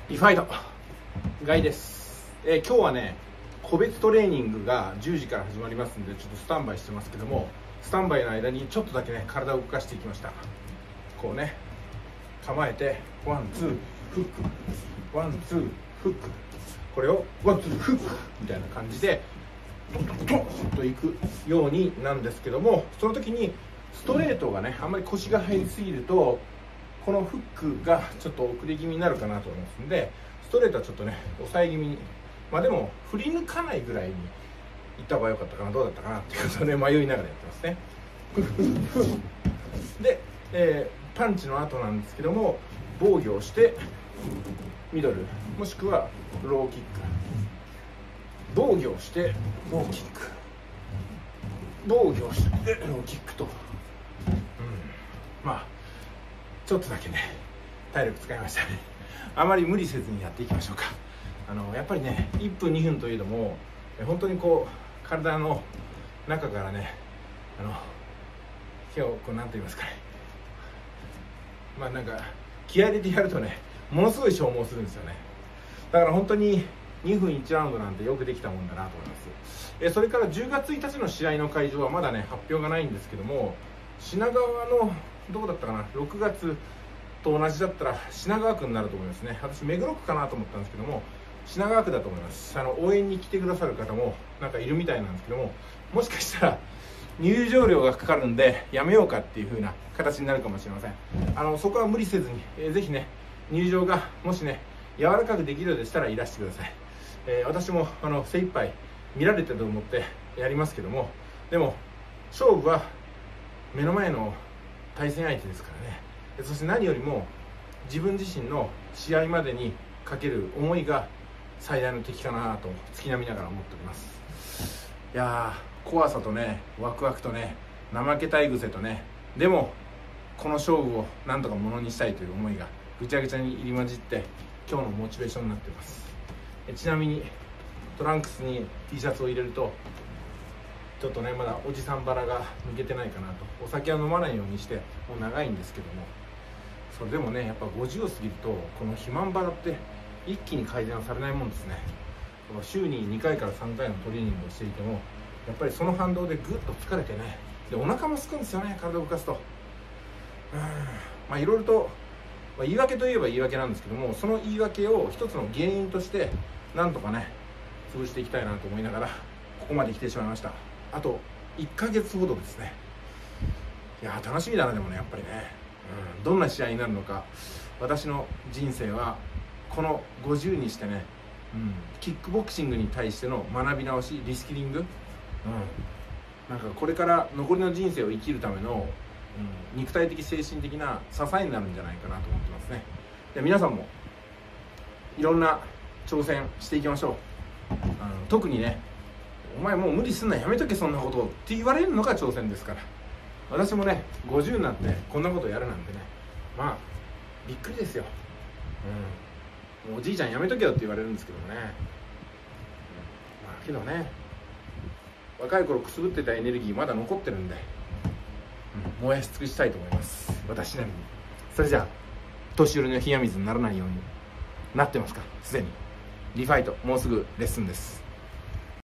リファイトガイです。今日はね、個別トレーニングが10時から始まりますんで、ちょっとスタンバイしてますけども、スタンバイの間にちょっとだけね、体を動かしていきました。こうね、構えてワンツーフック、ワンツーフック、これをワンツーフックみたいな感じでトントントンといくようになんですけども、その時にストレートがね、あんまり腰が入りすぎるとこのフックがちょっと遅れ気味になるかなと思いますんで、ストレートはちょっとね、抑え気味に、でも振り抜かないぐらいにいった方が良かったかな、どうだったかなっていうことをね、迷いながらやってますね。で、パンチの後なんですけども、防御をしてミドルもしくはローキック、防御をしてローキック、防御をしてローキックと、ちょっとだけね体力使いましたね。あまり無理せずにやっていきましょうか。やっぱりね、1分2分といえども本当にこう体の中からね、こうなんて言いますかね、なんか気合い入れてやるとね、ものすごい消耗するんですよね。だから本当に2分1ラウンドなんてよくできたもんだなと思います。それから10月1日の試合の会場はまだね発表がないんですけども、品川のどこだったかな、6月と同じだったら品川区になると思いますね。私目黒区かなと思ったんですけども、品川区だと思います。応援に来てくださる方もなんかいるみたいなんですけども、もしかしたら入場料がかかるんでやめようかっていう風な形になるかもしれません。そこは無理せずに、ぜひね、入場がもしね柔らかくできるようでしたらいらしてください。私も精一杯見られてると思ってやりますけども、でも勝負は目の前の対戦相手ですからね。そして何よりも自分自身の試合までにかける思いが最大の敵かなと月並みながら思っております。いやー、怖さとね、ワクワクとね、怠けたい癖とね、でもこの勝負をなんとかものにしたいという思いがぐちゃぐちゃに入り混じって今日のモチベーションになっています。ちなみにトランクスに T シャツを入れるとちょっとね、まだおじさんバラが抜けてないかなと。お酒は飲まないようにしてもう長いんですけども、それでもね、やっぱ50を過ぎるとこの肥満バラって一気に改善はされないもんですね。週に2回から3回のトレーニングをしていても、やっぱりその反動でぐっと疲れてね、でお腹もすくんですよね、体を動かすと。いろいろと、言い訳といえば言い訳なんですけども、その言い訳を一つの原因としてなんとかね潰していきたいなと思いながらここまで来てしまいました。あと1ヶ月ほどですね。いや楽しみだな。でもね、やっぱりね、どんな試合になるのか。私の人生はこの50にしてね、キックボクシングに対しての学び直し、リスキリング、なんかこれから残りの人生を生きるための、肉体的精神的な支えになるんじゃないかなと思ってますね。で皆さんもいろんな挑戦していきましょう。特にね、お前もう無理すんな、やめとけそんなことって言われるのが挑戦ですから。私もね50になってこんなことやるなんてね、びっくりですよ。おじいちゃんやめとけよって言われるんですけどもね、けどね、若い頃くすぶってたエネルギーまだ残ってるんで、燃やし尽くしたいと思います、私なりに。それじゃあ年寄りの冷や水にならないようになってますか、すでに。リファイトもうすぐレッスンです。